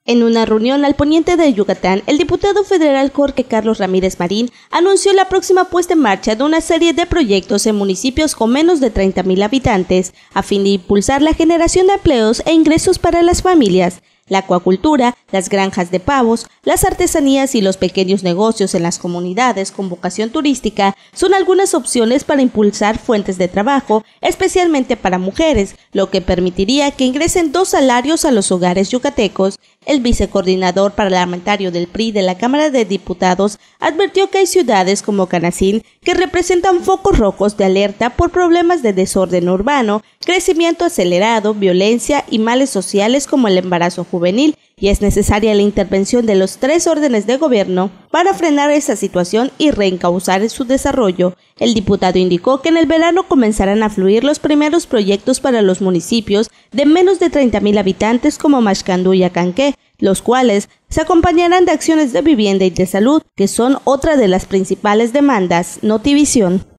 En una reunión al poniente de Yucatán, el diputado federal Jorge Carlos Ramírez Marín anunció la próxima puesta en marcha de una serie de proyectos en municipios con menos de 30,000 habitantes, a fin de impulsar la generación de empleos e ingresos para las familias. La acuacultura, las granjas de pavos, las artesanías y los pequeños negocios en las comunidades con vocación turística son algunas opciones para impulsar fuentes de trabajo, especialmente para mujeres, lo que permitiría que ingresen 2 salarios a los hogares yucatecos. El vicecoordinador parlamentario del PRI de la Cámara de Diputados advirtió que hay ciudades como Canacín que representan focos rojos de alerta por problemas de desorden urbano, crecimiento acelerado, violencia y males sociales como el embarazo juvenil, y es necesaria la intervención de los 3 órdenes de gobierno para frenar esa situación y reencauzar su desarrollo. El diputado indicó que en el verano comenzarán a fluir los primeros proyectos para los municipios de menos de 30,000 habitantes como Maxcandú y Acanqué, los cuales se acompañarán de acciones de vivienda y de salud, que son otra de las principales demandas. Notivisión.